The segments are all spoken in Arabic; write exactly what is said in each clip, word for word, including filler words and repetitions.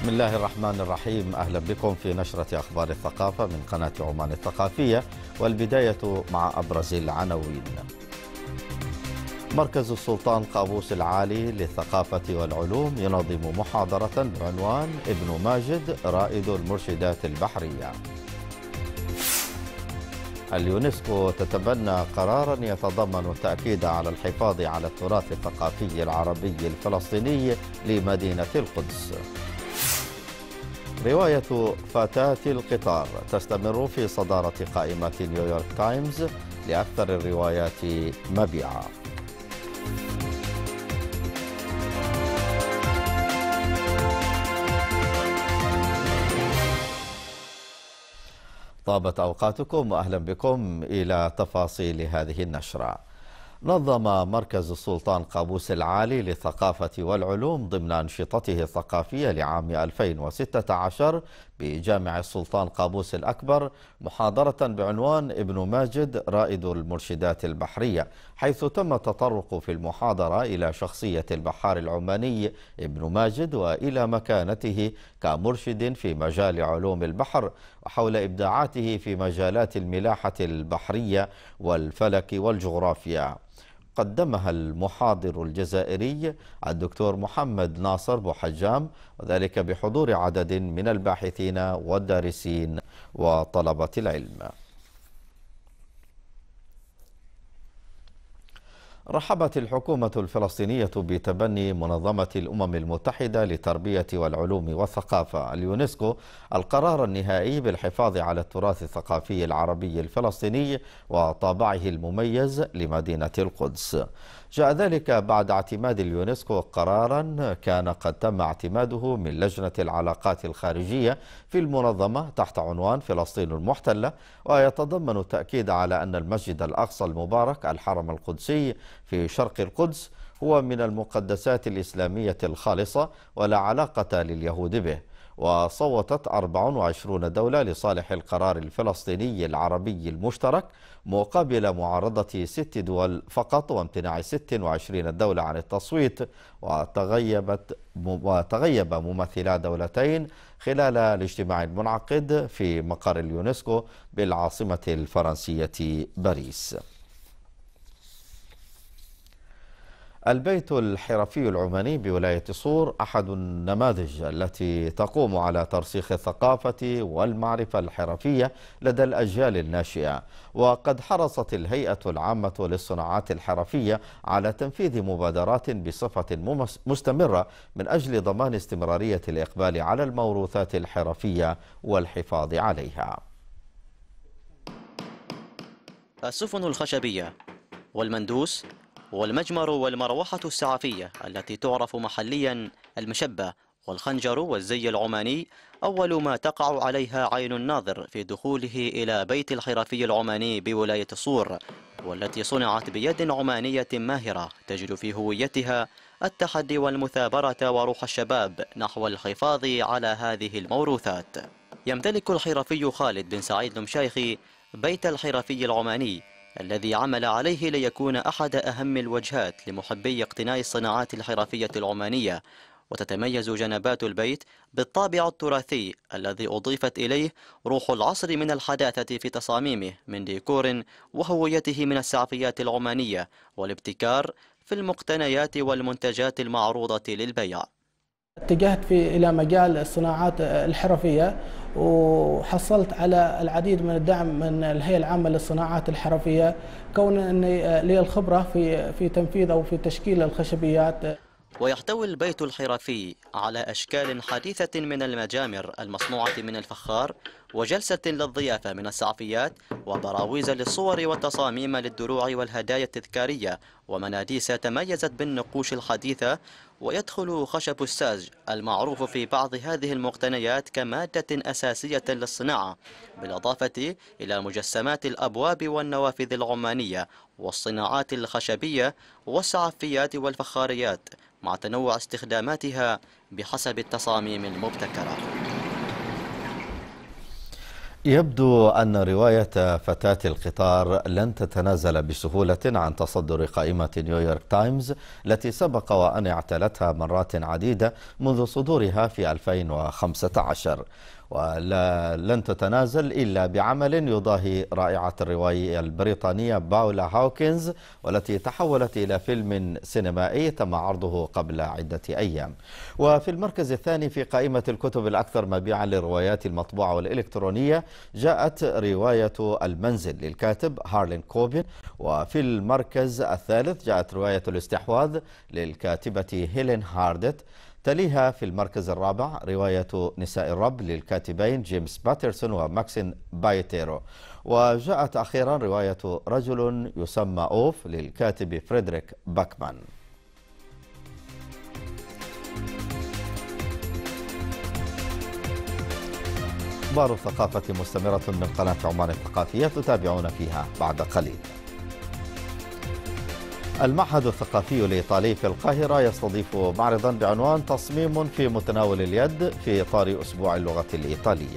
بسم الله الرحمن الرحيم. أهلا بكم في نشرة أخبار الثقافة من قناة عمان الثقافية، والبداية مع أبرز العناوين. مركز السلطان قابوس العالي للثقافة والعلوم ينظم محاضرة بعنوان ابن ماجد رائد المرشدات البحرية. اليونسكو تتبنى قرارا يتضمن التأكيد على الحفاظ على التراث الثقافي العربي الفلسطيني لمدينة القدس. رواية فتاة القطار تستمر في صدارة قائمة نيويورك تايمز لأكثر الروايات مبيعا. طابت أوقاتكم وأهلا بكم إلى تفاصيل هذه النشرة. نظم مركز السلطان قابوس العالي للثقافة والعلوم ضمن أنشطته الثقافية لعام ألفين وستة عشر بجامع السلطان قابوس الأكبر محاضرة بعنوان ابن ماجد رائد المرشدات البحرية، حيث تم التطرق في المحاضرة إلى شخصية البحار العماني ابن ماجد وإلى مكانته كمرشد في مجال علوم البحر، وحول إبداعاته في مجالات الملاحة البحرية والفلك والجغرافيا. قدمها المحاضر الجزائري الدكتور محمد ناصر بوحجام، وذلك بحضور عدد من الباحثين والدارسين وطلبة العلم. رحبت الحكومة الفلسطينية بتبني منظمة الأمم المتحدة للتربية والعلوم والثقافة اليونسكو القرار النهائي بالحفاظ على التراث الثقافي العربي الفلسطيني وطابعه المميز لمدينة القدس. جاء ذلك بعد اعتماد اليونسكو قرارا كان قد تم اعتماده من لجنة العلاقات الخارجية في المنظمة تحت عنوان فلسطين المحتلة، ويتضمن التأكيد على أن المسجد الأقصى المبارك الحرم القدسي في شرق القدس هو من المقدسات الإسلامية الخالصة ولا علاقة لليهود به. وصوتت أربع وعشرين دولة لصالح القرار الفلسطيني العربي المشترك مقابل معارضة ست دول فقط وامتناع ست وعشرين دولة عن التصويت، وتغيبت وتغيب ممثلا دولتين خلال الاجتماع المنعقد في مقر اليونسكو بالعاصمة الفرنسية باريس. البيت الحرفي العماني بولاية صور أحد النماذج التي تقوم على ترسيخ الثقافة والمعرفة الحرفية لدى الأجيال الناشئة، وقد حرصت الهيئة العامة للصناعات الحرفية على تنفيذ مبادرات بصفة مستمرة من أجل ضمان استمرارية الإقبال على الموروثات الحرفية والحفاظ عليها. السفن الخشبية والمندوس والمجمر والمروحة السعفية التي تعرف محليا المشبة والخنجر والزي العماني أول ما تقع عليها عين الناظر في دخوله إلى بيت الحرفي العماني بولاية صور، والتي صنعت بيد عمانية ماهرة تجد في هويتها التحدي والمثابرة وروح الشباب نحو الحفاظ على هذه الموروثات. يمتلك الحرفي خالد بن سعيد المشايخي بيت الحرفي العماني الذي عمل عليه ليكون أحد أهم الوجهات لمحبي اقتناء الصناعات الحرفية العمانية، وتتميز جنبات البيت بالطابع التراثي الذي أضيفت إليه روح العصر من الحداثة في تصاميمه من ديكور وهويته من السعفيات العمانية والابتكار في المقتنيات والمنتجات المعروضة للبيع. اتجهت في إلى مجال الصناعات الحرفية وحصلت على العديد من الدعم من الهيئة العامة للصناعات الحرفية، كون أني لي الخبرة في في تنفيذ أو في تشكيل الخشبيات. ويحتوي البيت الحرفي على أشكال حديثة من المجامر المصنوعة من الفخار، وجلسة للضيافة من السعفيات، وبراويز للصور والتصاميم للدروع والهدايا التذكارية، ومناديس تميزت بالنقوش الحديثة. ويدخل خشب الساج المعروف في بعض هذه المقتنيات كمادة أساسية للصناعة، بالإضافة إلى مجسمات الأبواب والنوافذ العمانية والصناعات الخشبية والسعفيات والفخاريات، مع تنوع استخداماتها بحسب التصاميم المبتكرة. يبدو أن رواية فتاة القطار لن تتنازل بسهولة عن تصدر قائمة نيويورك تايمز التي سبق وأن اعتلتها مرات عديدة منذ صدورها في ألفين وخمسة عشر، ولن تتنازل إلا بعمل يضاهي رائعة الروائية البريطانية باولا هاوكنز، والتي تحولت إلى فيلم سينمائي تم عرضه قبل عدة أيام. وفي المركز الثاني في قائمة الكتب الأكثر مبيعا للروايات المطبوعة والإلكترونية جاءت رواية المنزل للكاتب هارلين كوبين، وفي المركز الثالث جاءت رواية الاستحواذ للكاتبة هيلين هاردت. تليها في المركز الرابع رواية نساء الرب للكاتبين جيمس باترسون وماكسين بايتيرو. وجاءت أخيرا رواية رجل يسمى أوف للكاتب فريدريك باكمان. أخبار الثقافة مستمرة من قناة عمان الثقافية تتابعون فيها بعد قليل. المعهد الثقافي الإيطالي في القاهرة يستضيف معرضا بعنوان تصميم في متناول اليد في إطار أسبوع اللغة الإيطالية.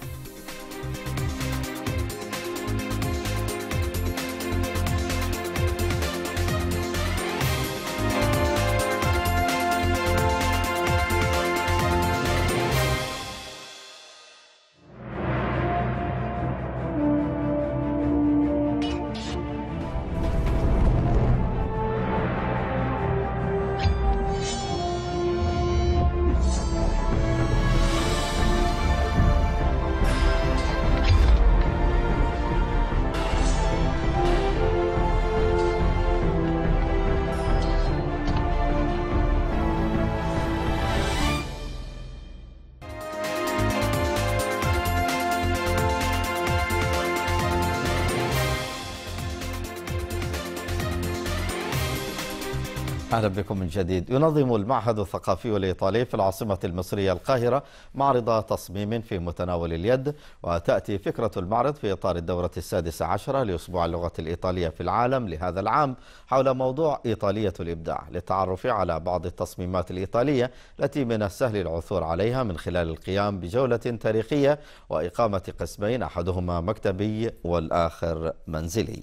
أهلا بكم من جديد. ينظم المعهد الثقافي الإيطالي في العاصمة المصرية القاهرة معرض تصميم في متناول اليد، وتأتي فكرة المعرض في إطار الدورة السادسة عشرة لأسبوع اللغة الإيطالية في العالم لهذا العام حول موضوع إيطالية الإبداع، للتعرف على بعض التصميمات الإيطالية التي من السهل العثور عليها من خلال القيام بجولة تاريخية وإقامة قسمين أحدهما مكتبي والآخر منزلي.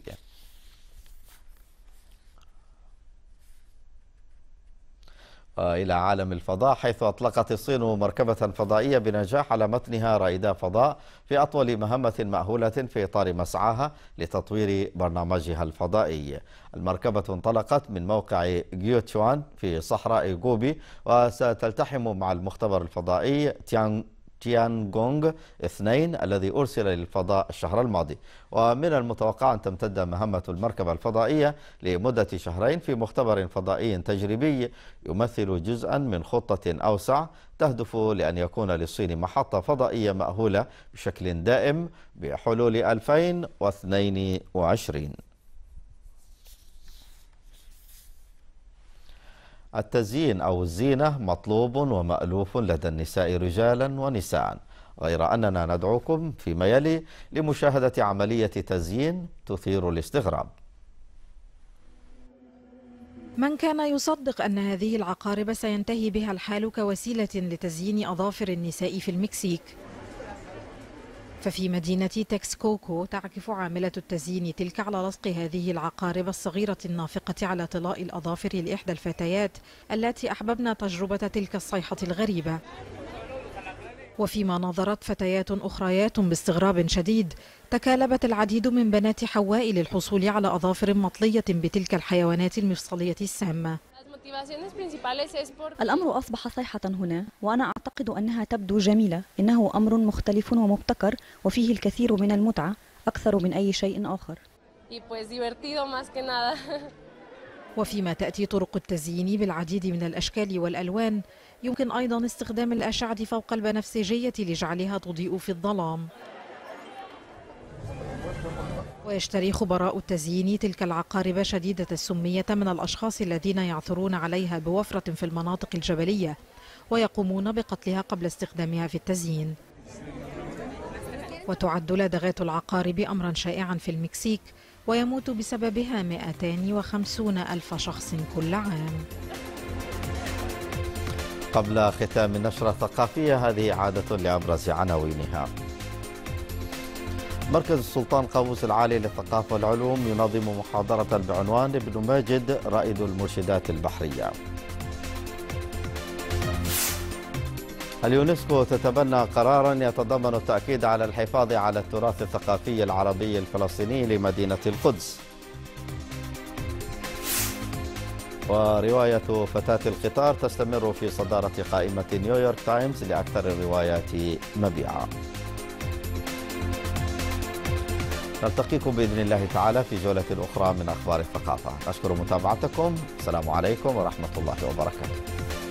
إلى عالم الفضاء، حيث أطلقت الصين مركبة فضائية بنجاح على متنها رائدا فضاء في أطول مهمة مأهولة في إطار مسعاها لتطوير برنامجها الفضائي. المركبة انطلقت من موقع جيوتشوان في صحراء جوبي، وستلتحم مع المختبر الفضائي تيان تيانغونغ اثنين الذي أرسل للفضاء الشهر الماضي. ومن المتوقع أن تمتد مهمة المركبة الفضائية لمدة شهرين في مختبر فضائي تجريبي يمثل جزءا من خطة أوسع تهدف لأن يكون للصين محطة فضائية مأهولة بشكل دائم بحلول ألفين واثنين وعشرين. التزيين أو الزينة مطلوب ومألوف لدى النساء رجالا ونساء، غير أننا ندعوكم فيما يلي لمشاهدة عملية تزيين تثير الاستغراب. من كان يصدق أن هذه العقارب سينتهي بها الحال كوسيلة لتزيين أظافر النساء في المكسيك؟ ففي مدينة تكسكوكو تعكف عاملة التزيين تلك على لصق هذه العقارب الصغيرة النافقة على طلاء الأظافر لإحدى الفتيات التي أحببن تجربة تلك الصيحة الغريبة. وفيما نظرت فتيات أخريات باستغراب شديد، تكالبت العديد من بنات حواء للحصول على أظافر مطلية بتلك الحيوانات المفصلية السامة. الأمر أصبح صيحة هنا، وأنا أعتقد أنها تبدو جميلة. إنه أمر مختلف ومبتكر وفيه الكثير من المتعة أكثر من أي شيء آخر. وفيما تأتي طرق التزيين بالعديد من الأشكال والألوان، يمكن أيضا استخدام الأشعة فوق البنفسجية لجعلها تضيء في الظلام. ويشتري خبراء التزيين تلك العقارب شديدة السمية من الأشخاص الذين يعثرون عليها بوفرة في المناطق الجبلية ويقومون بقتلها قبل استخدامها في التزيين. وتعد لدغات العقارب أمرا شائعا في المكسيك، ويموت بسببها مئتين وخمسين ألف شخص كل عام. قبل ختام النشرة الثقافية هذه عادة لأبرز عناوينها. مركز السلطان قابوس العالي للثقافة والعلوم ينظم محاضرة بعنوان ابن ماجد رائد المرشدات البحرية. اليونسكو تتبنى قرارا يتضمن التأكيد على الحفاظ على التراث الثقافي العربي الفلسطيني لمدينة القدس. ورواية فتاة القطار تستمر في صدارة قائمة نيويورك تايمز لأكثر الروايات مبيعا. نلتقيكم بإذن الله تعالى في جولة أخرى من أخبار الثقافة. نشكر متابعتكم. السلام عليكم ورحمة الله وبركاته.